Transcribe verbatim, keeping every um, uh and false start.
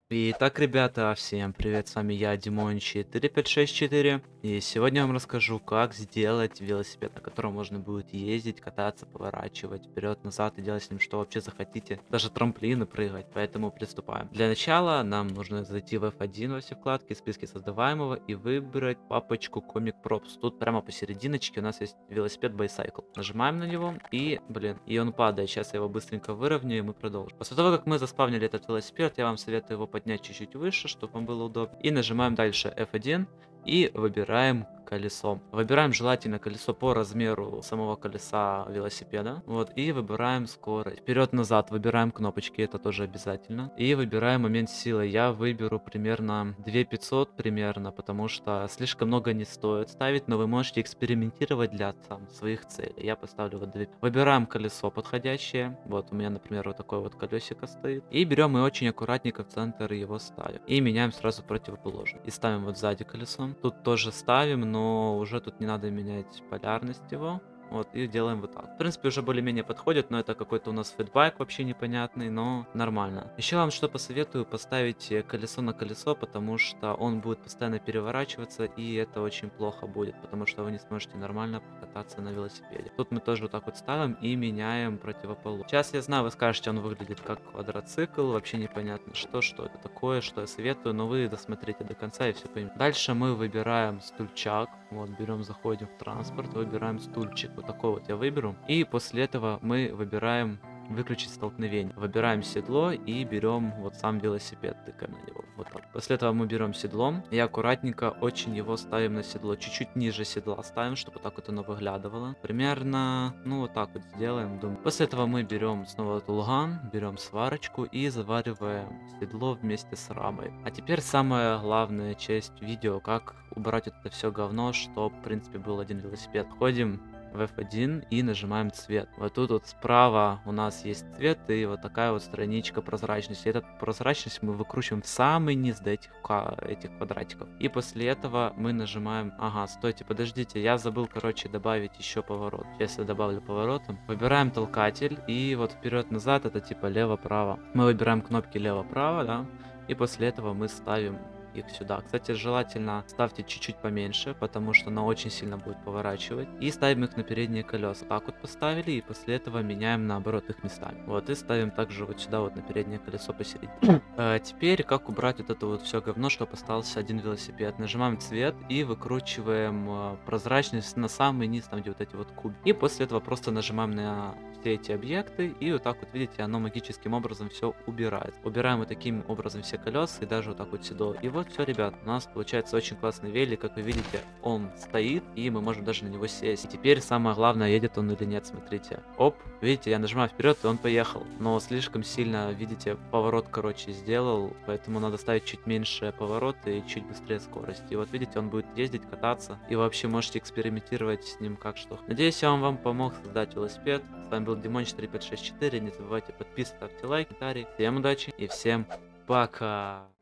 Итак, ребята, всем привет, с вами я, Димон четыре пять шесть четыре, и сегодня я вам расскажу, как сделать велосипед, на котором можно будет ездить, кататься, поворачивать вперед-назад и делать с ним что вообще захотите, даже трамплины прыгать, поэтому приступаем. Для начала нам нужно зайти в эф один во все вкладки, списки создаваемого и выбрать папочку Comic Props. Тут прямо посерединочке у нас есть велосипед Bicycle. Нажимаем на него и, блин, и он падает. Сейчас я его быстренько выровняю и мы продолжим. После того, как мы заспавнили этот велосипед, я вам советую его поднять чуть-чуть выше, чтобы вам было удобно. И нажимаем дальше эф один и выбираем колесо. Выбираем желательно колесо по размеру самого колеса велосипеда. Вот, и выбираем скорость. Вперед-назад выбираем кнопочки, это тоже обязательно. И выбираем момент силы. Я выберу примерно две тысячи пятьсот примерно, потому что слишком много не стоит ставить, но вы можете экспериментировать для там, своих целей. Я поставлю вот две. Выбираем колесо подходящее. Вот у меня, например, вот такое вот колесико стоит. И берем и очень аккуратненько в центр его ставим. И меняем сразу противоположный. И ставим вот сзади колесо. Тут тоже ставим, но но уже тут не надо менять полярность его. Вот, и делаем вот так. В принципе, уже более-менее подходит, но это какой-то у нас фидбэк вообще непонятный, но нормально. Еще вам что посоветую, поставить колесо на колесо, потому что он будет постоянно переворачиваться, и это очень плохо будет, потому что вы не сможете нормально покататься на велосипеде. Тут мы тоже вот так вот ставим и меняем противоположность. Сейчас я знаю, вы скажете, он выглядит как квадроцикл, вообще непонятно что, что это такое, что я советую, но вы досмотрите до конца и все поймете. Дальше мы выбираем стульчак, вот, берем, заходим в транспорт, выбираем стульчик. Вот такой вот я выберу. И после этого мы выбираем выключить столкновение. Выбираем седло и берем вот сам велосипед, тыкаем на него. Вот так. После этого мы берем седло и аккуратненько очень его ставим на седло. Чуть-чуть ниже седла ставим, чтобы вот так вот оно выглядывало. Примерно, ну вот так вот сделаем. Думаю. После этого мы берем снова тулган, берем сварочку и завариваем седло вместе с рамой. А теперь самая главная часть видео, как убрать это все говно, чтобы в принципе был один велосипед. Ходим в эф один и нажимаем цвет. Вот тут вот справа у нас есть цвет и вот такая вот страничка прозрачности. Эту прозрачность мы выкручиваем в самый низ до этих, этих квадратиков. И после этого мы нажимаем... Ага, стойте, подождите, я забыл, короче, добавить еще поворот. Сейчас я добавлю поворотом. Выбираем толкатель и вот вперед-назад это типа лево-право. Мы выбираем кнопки лево-право, да, и после этого мы ставим их сюда. Кстати, желательно ставьте чуть-чуть поменьше, потому что она очень сильно будет поворачивать. И ставим их на передние колеса. Так вот поставили, и после этого меняем наоборот их местами. Вот, и ставим также вот сюда вот на переднее колесо посередине. А теперь, как убрать вот это вот все говно, чтобы остался один велосипед. Нажимаем цвет и выкручиваем э, прозрачность на самый низ, там где вот эти вот кубики. И после этого просто нажимаем на все эти объекты, и вот так вот, видите, оно магическим образом все убирает. Убираем вот таким образом все колеса и даже вот так вот седло. И вот все, ребят, у нас получается очень классный велик, как вы видите, он стоит, и мы можем даже на него сесть. И теперь самое главное, едет он или нет, смотрите. Оп, видите, я нажимаю вперед, и он поехал. Но слишком сильно, видите, поворот, короче, сделал, поэтому надо ставить чуть меньше повороты и чуть быстрее скорость. И вот видите, он будет ездить, кататься, и вообще можете экспериментировать с ним как что. Надеюсь, я вам, вам помог создать велосипед. С вами был Димон четыре пять шесть четыре, не забывайте подписываться, ставьте лайк, комментарий. Всем удачи и всем пока!